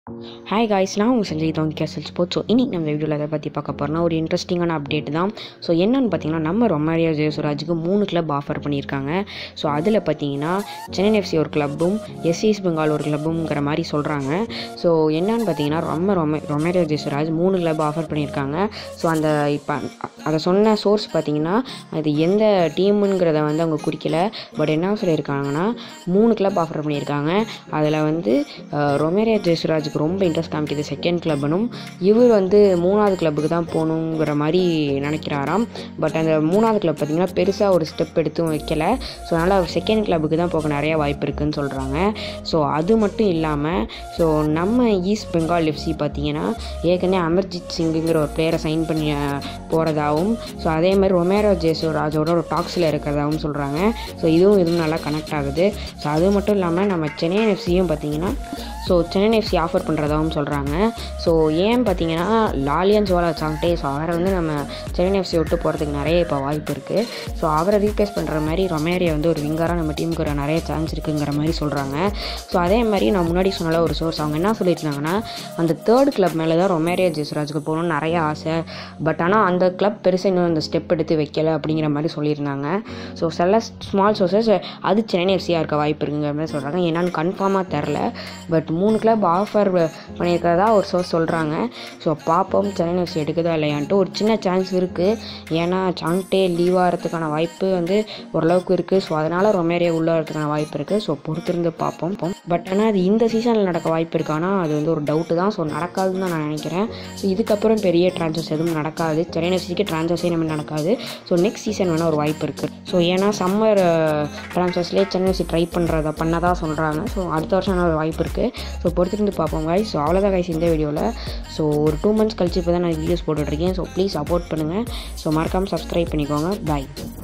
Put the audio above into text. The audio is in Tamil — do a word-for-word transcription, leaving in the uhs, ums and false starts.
ஹாய் காய்ஸ், நான் உங்கள் சஞ்சய் தான் கேசல் ஸ்போர்ட்ஸ். ஸோ இன்றைக்கி நம்ம வீடியோவில் அதை பற்றி பார்க்க போகிறோம்னா ஒரு இன்ட்ரெஸ்டிங்கான அப்டேட் தான். ஸோ என்னென்னு பார்த்தீங்கன்னா, நம்ம ரொமாரியோ ஜெயசுராஜுக்கு மூணு கிளப் ஆஃபர் பண்ணியிருக்காங்க. ஸோ அதில் பார்த்தீங்கன்னா சென்னை எஃப்சி ஒரு கிளப்பும் எஸ் ஈஸ்ட் பெங்கால் ஒரு கிளப்புங்கிற மாதிரி சொல்கிறாங்க. ஸோ என்னென்னு பார்த்தீங்கன்னா, ரொம்ப ரொம ரொமாரியோ ஜெயசுராஜ் மூணு கிளப் ஆஃபர் பண்ணியிருக்காங்க. ஸோ அந்த இப்போ அதை சொன்ன சோர்ஸ் பார்த்தீங்கன்னா, அது எந்த டீமுங்கிறத வந்து அவங்க குறிக்கலை. பட் என்ன சொல்லியிருக்காங்கன்னா, மூணு கிளப் ஆஃபர் பண்ணியிருக்காங்க. அதில் வந்து ரொமாரியோ ஜெயசுராஜுக்கு ரொம்ப இன்ட்ரெஸ்ட் காமிக்குது செகண்ட் கிளப்னும். இவர் வந்து மூணாவது கிளப்புக்கு தான் போகணுங்கிற மாதிரி நினைக்கிறாராம். பட் அந்த மூணாவது கிளப் பார்த்திங்கன்னா பெருசாக ஒரு ஸ்டெப் எடுத்தும் வைக்கலை. ஸோ அதனால் அவர் செகண்ட் கிளப்புக்கு தான் போக நிறையா வாய்ப்பு இருக்குதுன்னு சொல்கிறாங்க. ஸோ அது மட்டும் இல்லாமல் ஸோ நம்ம ஈஸ்ட் பெங்கால் எஃப்சி பார்த்திங்கன்னா ஏற்கனவே அமர்ஜித் சிங்குங்கிற ஒரு பிளேயரை சைன் பண்ணி போகிறதாகவும், ஸோ அதே மாதிரி ரொமாரியோ ஜெயசுராஜோட ஒரு டாக்ஸில் இருக்கிறதாகவும் சொல்கிறாங்க. ஸோ இதுவும் இதுவும் நல்லா கனெக்ட் ஆகுது. ஸோ அது மட்டும் இல்லாமல் நம்ம சென்னை எஃப்சியும் பார்த்திங்கன்னா ஸோ சென்னை எஃப்சி ஆஃபர் பண்ணுறதாகவும் சொல்கிறாங்க. ஸோ ஏன் பார்த்தீங்கன்னா, லாலியன் ஜோலா சாங்டே ஸோ அவரை வந்து நம்ம சென்னை எஃப்சி விட்டு போகிறதுக்கு நிறைய இப்போ வாய்ப்பு இருக்குது. ஸோ அவரை ரீப்ளேஸ் பண்ணுற மாதிரி ரொமாரியோ வந்து ஒரு விங்கராக நம்ம டீமுக்கு ஒரு நிறைய சான்ஸ் இருக்குங்கிற மாதிரி சொல்கிறாங்க. ஸோ அதே மாதிரி நான் முன்னாடி சொன்னால ஒரு சோர்ஸ் அவங்க என்ன சொல்லியிருந்தாங்கன்னா, அந்த தேர்ட் கிளப் மேலே தான் ரொமாரியோ ஜெயசுராஜுக்கு போகணும்னு நிறைய ஆசை. பட் ஆனால் அந்த கிளப் பெருசாக இன்னும் அந்த ஸ்டெப் எடுத்து வைக்கலை அப்படிங்கிற மாதிரி சொல்லியிருந்தாங்க. ஸோ சில ஸ்மால் சோர்ஸஸ் அது சென்னை எஃப்சியாக இருக்க வாய்ப்பு இருக்குங்கிற மாதிரி சொல்கிறாங்க. என்னன்னு கன்ஃபார்மாக தெரில. பட் மூணு கிளப் ஆஃபர் பண்ணியிருக்கிறதா ஒரு சோர்ஸ் சொல்கிறாங்க. ஸோ பார்ப்போம் சென்னை எஃப்சி எடுக்குதா இல்லையான்ட்டு. ஒரு சின்ன சான்ஸ் இருக்குது. ஏன்னா சாங்டே லீவ் ஆகிறதுக்கான வாய்ப்பு வந்து ஓரளவுக்கு இருக்குது. ஸோ அதனால் ரொமாரியோ உள்ள வரதுக்கான வாய்ப்பு இருக்குது. ஸோ பொறுத்திருந்து பார்ப்போம். பட் ஆனால் அது இந்த சீசனில் நடக்க வாய்ப்பு இருக்கானா அது வந்து ஒரு டவுட்டு தான். ஸோ நடக்காதுன்னு தான் நான் நினைக்கிறேன். ஸோ இதுக்கப்புறம் பெரிய ட்ரான்ஸ்ஃபர்ஸ் எதுவும் நடக்காது. சென்னை எஃப்சிக்கு ட்ரான்ஸ்ஃபர்ஸே நம்ம நடக்காது. ஸோ நெக்ஸ்ட் சீசன் வேணால் ஒரு வாய்ப்பு இருக்குது. ஸோ ஏன்னா சம்மர் ட்ரான்ஸ்ஃபர்ஸ்லேயே சென்னை எஃப்சி ட்ரை பண்ணுறத பண்ணதாக சொல்கிறாங்க. ஸோ அடுத்த வருஷம் வேணால் ஒரு வாய்ப்பு இருக்குது. ஸோ பொறுத்திருந்து பார்ப்போம் காய்ஸ். ஸோ அவ்வளோதான் காய்ஸ் இந்த வீடியோவில். ஸோ ஒரு டூ மந்த்ஸ் கழிச்சு இப்போ தான் நான் வீடியோஸ் போட்டுட்ருக்கேன். ஸோ ப்ளீஸ் சப்போர்ட் பண்ணுங்கள். ஸோ மறக்காமல் சப்ஸ்கிரைப் பண்ணிக்கோங்க. பாய்.